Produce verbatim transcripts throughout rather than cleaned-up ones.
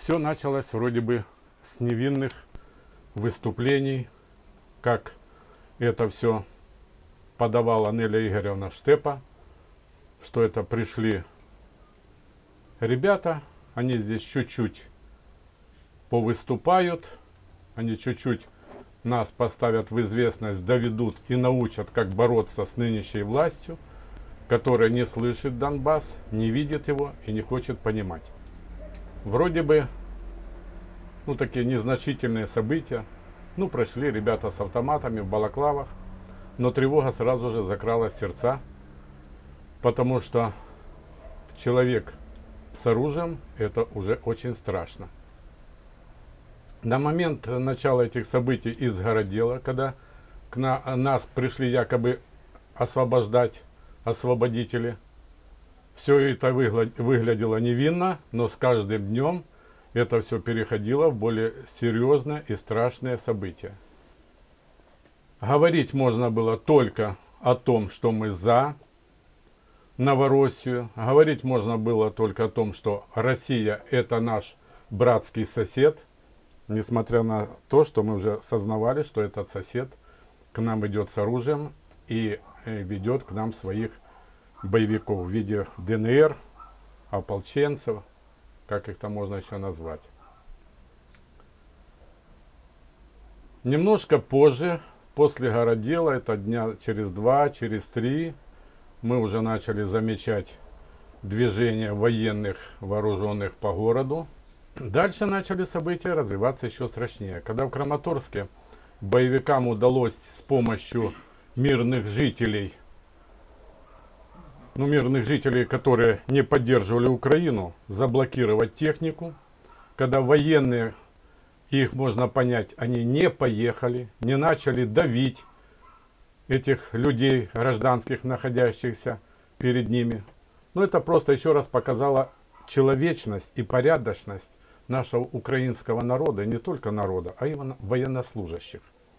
Все началось вроде бы с невинных выступлений, как это все подавала Неля Игоревна Штепа, что это пришли ребята, они здесь чуть-чуть повыступают, они чуть-чуть нас поставят в известность, доведут и научат, как бороться с нынешней властью, которая не слышит Донбасс, не видит его и не хочет понимать. Вроде бы, ну, такие незначительные события, ну, прошли ребята с автоматами в балаклавах, но тревога сразу же закрала сердца, потому что человек с оружием – это уже очень страшно. На момент начала этих событий из Городела, когда к на, нас пришли якобы освобождать освободители, все это выглядело невинно, но с каждым днем это все переходило в более серьезное и страшное событие. Говорить можно было только о том, что мы за Новороссию. Говорить можно было только о том, что Россия – это наш братский сосед. Несмотря на то, что мы уже сознавали, что этот сосед к нам идет с оружием и ведет к нам своих боевиков в виде ДНР, ополченцев, как их там можно еще назвать. Немножко позже, после Городела, это дня через два, через три, мы уже начали замечать движение военных вооруженных по городу. Дальше начали события развиваться еще страшнее. Когда в Краматорске боевикам удалось с помощью мирных жителей, ну, мирных жителей, которые не поддерживали Украину, заблокировать технику, когда военные, их можно понять, они не поехали, не начали давить этих людей, гражданских, находящихся перед ними. Но это просто еще раз показало человечность и порядочность нашего украинского народа, и не только народа, а и военнослужащих.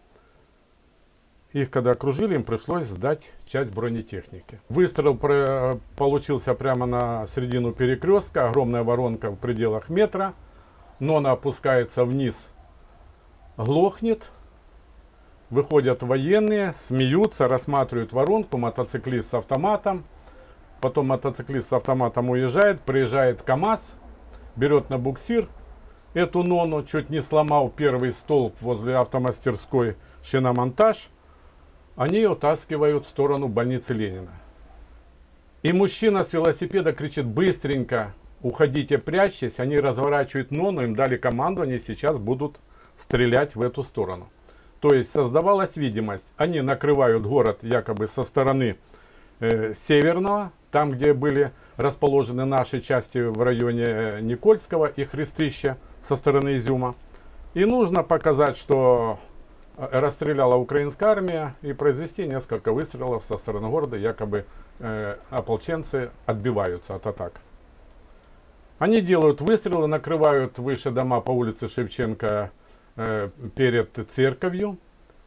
Их когда окружили, им пришлось сдать часть бронетехники. Выстрел про, получился прямо на середину перекрестка, огромная воронка в пределах метра, но она опускается вниз, глохнет. Выходят военные, смеются, рассматривают воронку, мотоциклист с автоматом. Потом мотоциклист с автоматом уезжает, приезжает КАМАЗ, берет на буксир эту нону, чуть не сломал первый столб возле автомастерской шиномонтаж. Они ее утаскивают в сторону больницы Ленина. И мужчина с велосипеда кричит: быстренько, уходите, прячьтесь. Они разворачивают нону, им дали команду, они сейчас будут стрелять в эту сторону. То есть создавалась видимость, они накрывают город якобы со стороны э, северного, там где были расположены наши части в районе э, Никольского и Христища со стороны Изюма. И нужно показать, что расстреляла украинская армия, и произвести несколько выстрелов со стороны города, якобы э, ополченцы отбиваются от атак. Они делают выстрелы, накрывают выше дома по улице Шевченко э, перед церковью.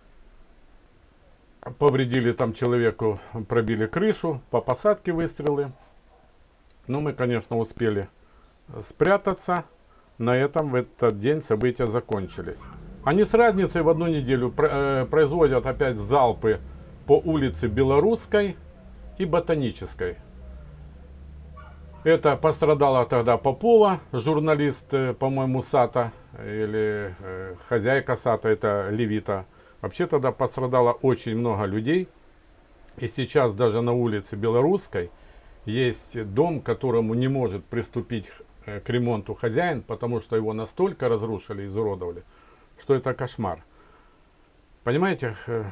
Повредили там человеку, пробили крышу, по посадке выстрелы. Но мы, конечно, успели спрятаться. На этом в этот день события закончились. Они с разницей в одну неделю производят опять залпы по улице Белорусской и Ботанической. Это пострадала тогда Попова, журналист, по-моему, САТа, или э, хозяйка САТа, это Левита. Вообще тогда пострадало очень много людей. И сейчас даже на улице Белорусской есть дом, к которому не может приступить к ремонту хозяин, потому что его настолько разрушили, изуродовали, что это кошмар. Понимаете,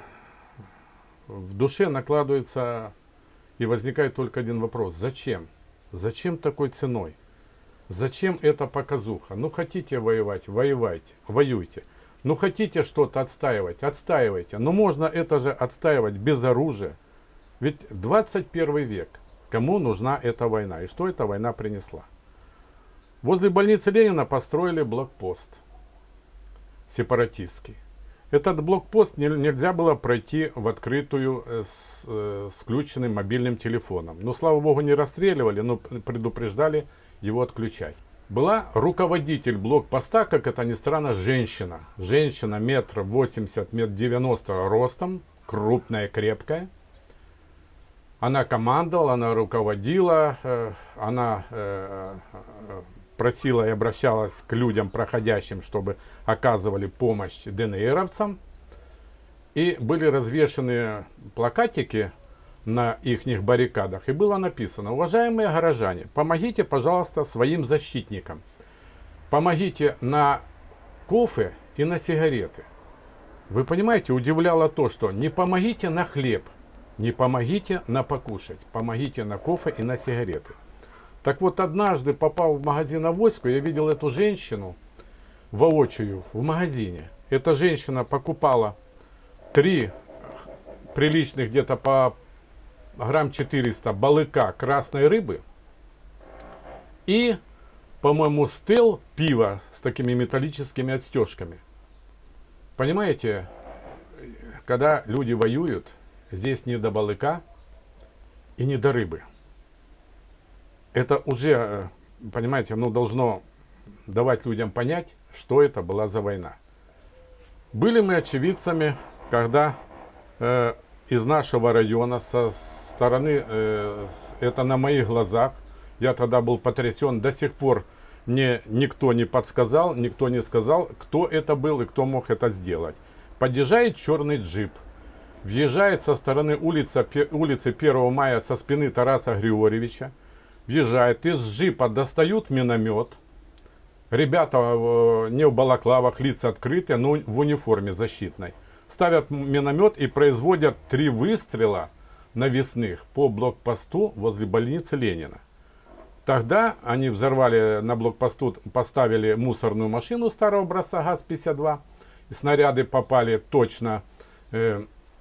в душе накладывается и возникает только один вопрос: зачем? Зачем такой ценой? Зачем эта показуха? Ну, хотите воевать, воевайте, воюйте. Ну, хотите что-то отстаивать, отстаивайте. Но можно это же отстаивать без оружия. Ведь двадцать первый век. Кому нужна эта война? И что эта война принесла? Возле больницы Ленина построили блокпост сепаратистский. Этот блокпост не, нельзя было пройти в открытую с, с включенным мобильным телефоном. Но, слава богу, не расстреливали, но предупреждали его отключать. была руководитель блокпоста, как это ни странно, женщина. Женщина метр восемьдесят, метр девяносто ростом, крупная, крепкая. Она командовала, она руководила, она просила и обращалась к людям, проходящим, чтобы оказывали помощь ДНРовцам. И были развешаны плакатики на ихних баррикадах. И было написано: уважаемые горожане, помогите, пожалуйста, своим защитникам. Помогите на кофе и на сигареты. Вы понимаете, удивляло то, что не помогите на хлеб, не помогите на покушать, помогите на кофе и на сигареты. Так вот, однажды, попав в магазин «Авоську», я видел эту женщину воочию в магазине. Эта женщина покупала три приличных, где-то по грамм четыреста, балыка красной рыбы и, по-моему, стел пива с такими металлическими отстежками. Понимаете, когда люди воюют, здесь не до балыка и не до рыбы. Это уже, понимаете, ну, должно давать людям понять, что это была за война. Были мы очевидцами, когда э, из нашего района, со стороны, э, это на моих глазах, я тогда был потрясен, до сих пор мне никто не подсказал, никто не сказал, кто это был и кто мог это сделать. Подъезжает черный джип, въезжает со стороны улицы, улицы первого мая со спины Тараса Григорьевича, въезжает, из джипа достают миномет, ребята э, не в балаклавах, лица открытые, но в униформе защитной. Ставят миномет и производят три выстрела навесных по блокпосту возле больницы Ленина. Тогда они взорвали на блокпосту, поставили мусорную машину старого образца ГАЗ пятьдесят два. И снаряды попали точно э,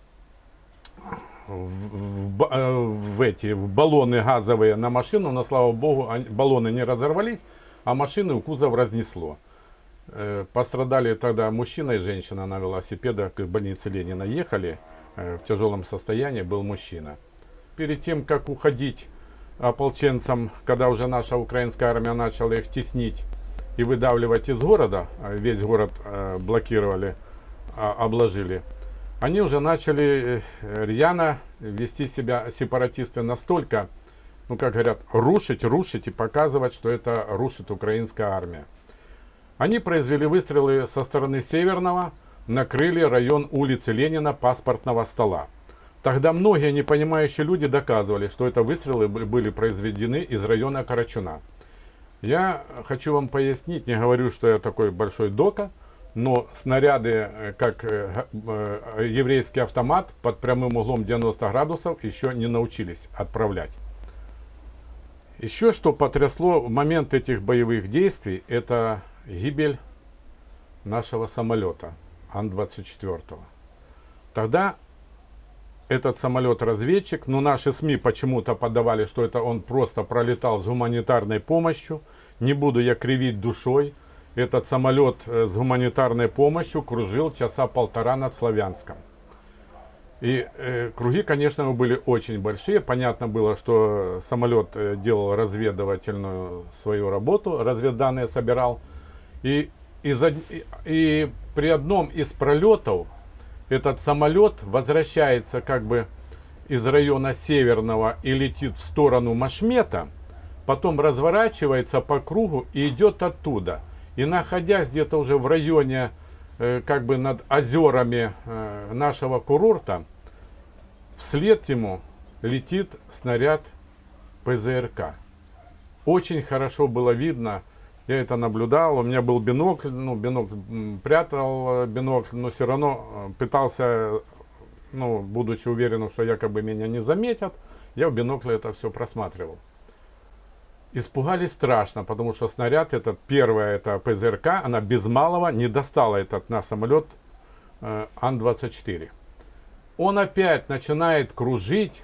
в, в, в, эти, в баллоны газовые на машину. Но, слава богу, они, баллоны не разорвались, а машины в кузов разнесло. Э, пострадали тогда мужчина и женщина на велосипедах к больнице Ленина. Ехали э, в тяжелом состоянии, был мужчина. Перед тем, как уходить ополченцам, когда уже наша украинская армия начала их теснить и выдавливать из города, весь город э, блокировали, э, обложили, они уже начали рьяно вести себя, сепаратисты, настолько, ну как говорят, рушить, рушить и показывать, что это рушит украинская армия. Они произвели выстрелы со стороны Северного, накрыли район улицы Ленина, Паспортного стола. Тогда многие непонимающие люди доказывали, что это выстрелы были произведены из района Карачуна. Я хочу вам пояснить, не говорю, что я такой большой дока, но снаряды, как еврейский автомат, под прямым углом девяносто градусов еще не научились отправлять. Еще что потрясло в момент этих боевых действий, это гибель нашего самолета Ан двадцать четыре. Тогда этот самолет-разведчик, но наши СМИ почему-то подавали, что это он просто пролетал с гуманитарной помощью. Не буду я кривить душой. Этот самолет с гуманитарной помощью кружил часа полтора над Славянском. И э, круги, конечно, были очень большие. Понятно было, что самолет делал разведывательную свою работу, разведданные собирал. И, и, за, и, и при одном из пролетов этот самолет возвращается как бы из района Северного и летит в сторону Машмета, потом разворачивается по кругу и идет оттуда. И находясь где-то уже в районе, э, как бы над озерами э, нашего курорта, вслед ему летит снаряд ПЗРК. Очень хорошо было видно. Я это наблюдал, у меня был бинокль, ну, бинокль, прятал бинокль, но все равно пытался, ну, будучи уверенным, что якобы меня не заметят, я в бинокле это все просматривал. Испугались страшно, потому что снаряд, этот, первая, это ПЗРК, она без малого не достала этот на самолет э, Ан двадцать четыре. Он опять начинает кружить,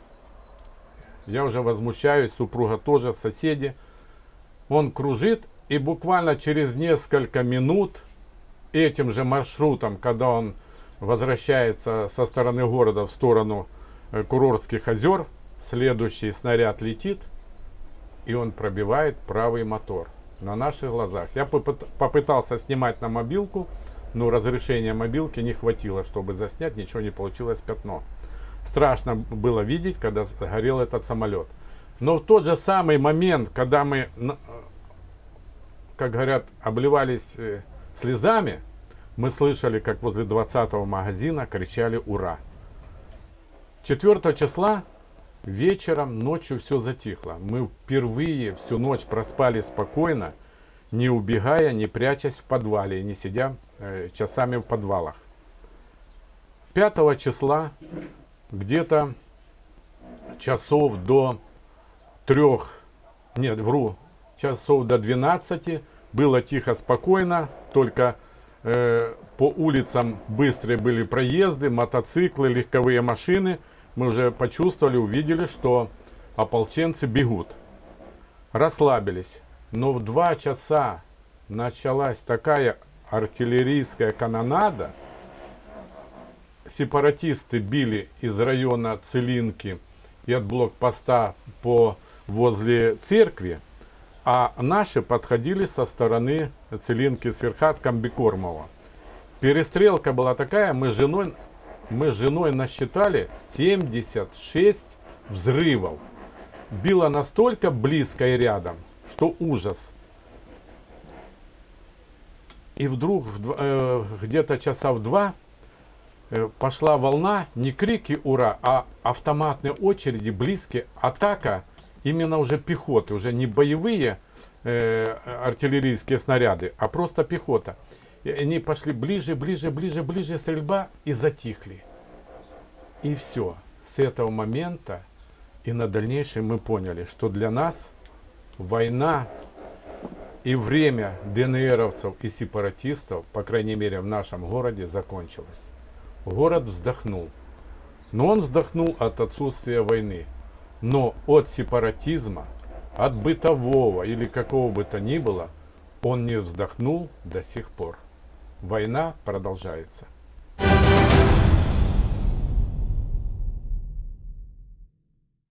я уже возмущаюсь, супруга тоже, соседи, он кружит. И буквально через несколько минут этим же маршрутом, когда он возвращается со стороны города в сторону Курортских озер, следующий снаряд летит, и он пробивает правый мотор. на наших глазах. Я попыт- попытался снимать на мобилку, но разрешения мобилки не хватило, чтобы заснять, ничего не получилось, пятно. Страшно было видеть, когда горел этот самолет. Но в тот же самый момент, когда мы, как говорят, обливались слезами, мы слышали, как возле двадцатого магазина кричали «Ура!». четвёртого числа вечером, ночью все затихло. Мы впервые всю ночь проспали спокойно, не убегая, не прячась в подвале, не сидя э, часами в подвалах. пятого числа, где-то часов до трех, нет, вру, часов до двенадцати, было тихо, спокойно, только э, по улицам быстрые были проезды, мотоциклы, легковые машины. Мы уже почувствовали, увидели, что ополченцы бегут. Расслабились. Но в два часа началась такая артиллерийская канонада. Сепаратисты били из района Целинки и от блокпоста по возле церкви, а наши подходили со стороны Целинки с Верхат Комбикормова. Перестрелка была такая, мы с женой, мы с женой насчитали семьдесят шесть взрывов. Било настолько близко и рядом, что ужас. И вдруг э, где-то часа в два э, пошла волна, не крики «Ура!», а автоматные очереди, близкие, атака именно уже пехоты, уже не боевые э, артиллерийские снаряды, а просто пехота. И они пошли ближе, ближе, ближе, ближе, стрельба, и затихли. И все. С этого момента и на дальнейшем мы поняли, что для нас война и время ДНРовцев и сепаратистов, по крайней мере в нашем городе, закончилось. Город вздохнул. Но он вздохнул от отсутствия войны. Но от сепаратизма, от бытового или какого бы то ни было, он не вздохнул до сих пор. Война продолжается.